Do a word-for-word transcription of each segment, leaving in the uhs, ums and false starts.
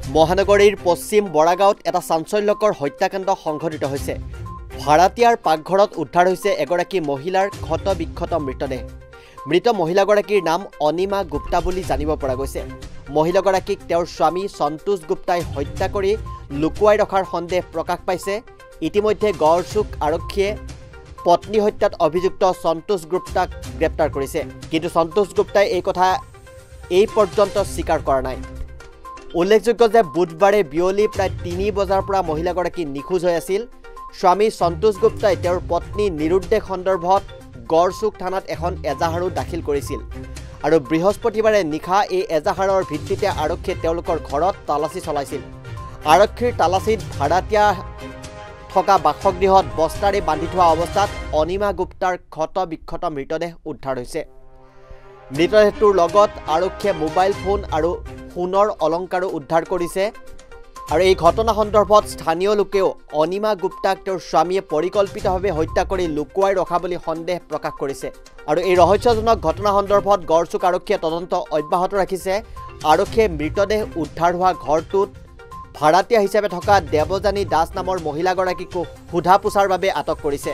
মহানগৰীৰ পশ্চিম বৰাগাঁৱত এটা চাঞ্চল্যকৰ হত্যাকাণ্ড সংঘটিত হৈছে। ভাড়াতীয়াৰ পাকঘৰত উদ্ধাৰ হৈছে এগৰাকী মহিলাৰ ক্ষত বিক্ষত মৃতদেহ। মৃত মহিলাগৰাকীৰ নাম অনিমা গুপ্তা বুলি জানিব পৰা গৈছে। মহিলাগৰাকীক তেওঁৰ স্বামী সন্তোষ গুপ্তাই হত্যা কৰি লুকুৱাই ৰখাৰ সন্দেহ প্ৰকাশ পাইছে। ইতিমধ্যে গড়চুক আৰক্ষীয়ে পত্নী হত্যাত অভিযুক্ত সন্তোষ গুপ্তাক গ্ৰেপ্তাৰ কৰিছে, কিন্তু সন্তোষ গুপ্তাই এই কথা এই পৰ্যন্ত স্বীকাৰ কৰা নাই। উল্লেখযোগ্য যে বুধবাৰে বিয়লি প্ৰায় তিনি বজাৰ পৰা মহিলাগৰাকী নিখোজ হৈ আছিল। স্বামী সন্তোষ গুপ্তাই তেওঁৰ পত্নী নিৰুদ্দেশ সন্দৰ্ভত গড়চুক থানাত এখন এজাহাৰো দাখিল কৰিছিল আৰু বৃহস্পতিবাৰে নিশা এই এজাহাৰৰ ভিত্তিতে আৰক্ষীয়ে তেওঁলোকৰ ঘৰত তালাচী চলাইছিল। আৰক্ষীৰ তালাচীত ভাড়াতীয়া থকা বাসগৃহত বস্তাৰে বান্ধি থোৱা অৱস্থাত অনিমা গুপ্তাৰ ক্ষত বিক্ষত মৃতদেহ উদ্ধাৰ হৈছে। মৃতদেহটোৰ লগত আৰক্ষীয়ে মোবাইল ফোন আৰু সোণৰ অলংকাৰো উদ্ধাৰ কৰিছে আৰু এই ঘটনা সন্দৰ্ভত স্থানীয় লোকেও অনিমা গুপ্তাক তেওঁৰ স্বামীয়ে পৰিকল্পিতভাৱে হত্যা কৰি লুকুৱাই ৰখা বুলি সন্দেহ প্ৰকাশ কৰিছে আৰু এই ৰহস্যজনক ঘটনা সন্দৰ্ভত গড়চুক আৰক্ষীয়ে তদন্ত অব্যাহত ৰাখিছে। আৰক্ষীয়ে মৃতদেহ উদ্ধাৰ হোৱা ঘৰটোত ভাড়াতীয়া হিচাপে থকা দেৱযানী দাস নামৰ মহিলাগৰাকীকো সোধা পোছাৰ বাবে আটক কৰিছে।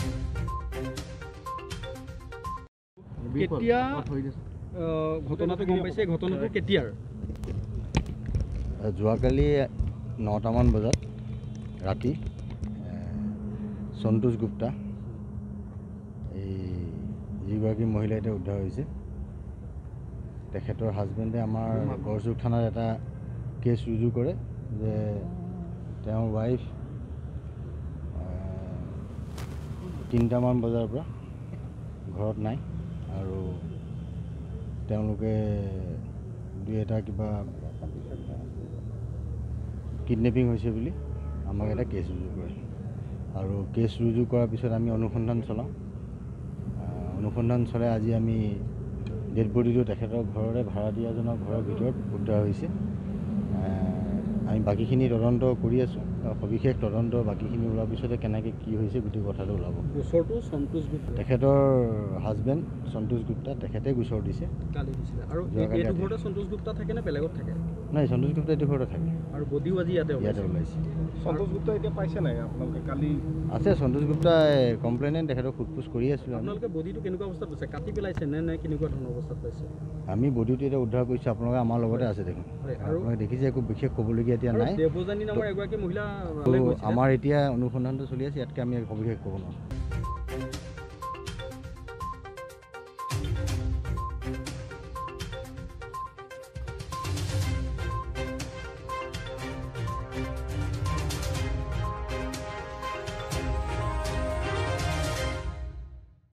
কেতিয়া ঘটনাটো গম পাইছে? ঘটনাটো কেতিয়াৰ? যোৱাকালি নটামান বজাত ৰাতি সন্তোষ গুপ্তা এই যিগৰাকী মহিলা এতিয়া উদ্ধাৰ হৈছে, তেখেতৰ হাজবেণ্ডে আমাৰ গড়চুক থানাত এটা কেছ ৰুজু কৰে যে তেওঁৰ ৱাইফ তিনিটামান বজাৰ পৰা ঘৰত নাই আৰু তেওঁলোকে দুই এটা কিবা কিডনেপিং হৈছে বুলি আমাক এটা কেছ ৰুজু কৰে আৰু কেছ ৰুজু কৰাৰ পিছত আমি অনুসন্ধান চলাওঁ। অনুসন্ধান চলাই আজি আমি ডেড বডিটো তেখেতৰ ঘৰৰে ভাড়াতীয়াজনৰ ঘৰৰ ভিতৰত উদ্ধাৰ হৈছে। আমি বাকীখিনি তদন্ত কৰি আছোঁ। সবিশেষ তদন্ত বাকীখিনি ওলোৱাৰ পিছতে কেনেকৈ কি হৈছে গোটেই কথাটো ওলাব। গোচৰটো সন্তোষ গুপ্তা তেখেতৰ হাজবেণ্ড সন্তোষ গুপ্তা তেখেতে গোচৰ দিছে। কালি দিছিলে আৰু এইটো ঘৰতে সন্তোষ গুপ্তা থাকে নে বেলেগত থাকে? নাই, সন্তোষ গুপ্তা এইটো ঘৰতে থাকে আৰু বডিও আজি ইয়াতে ইয়াতে ওলাইছে। সন্তোষ গুপ্তা এতিয়া পাইছে নাই আপোনালোকে? কালি আছে সন্তোষ গুপ্তাই কমপ্লেইন তেখেতক সোধপোছ কৰি আছিলোঁ। আপোনালোকে বডিটো কেনেকুৱা অৱস্থাত পাইছে? কাটি পেলাইছে নে নে কেনেকুৱা ধৰণৰ অৱস্থাত পাইছে? আমি বডিটো এতিয়া উদ্ধাৰ কৰিছোঁ। আপোনালোকে আমাৰ লগতে আছে দেখোন, আপোনালোকে দেখিছে। একো বিশেষ ক'বলগীয়া এতিয়া নাই। দেৱযানী নামৰ এগৰাকী মহিলা আমাৰ এতিয়া অনুসন্ধানটো চলি আছে, ইয়াতকৈ আমি সবিশেষ ক'ব নোৱাৰোঁ।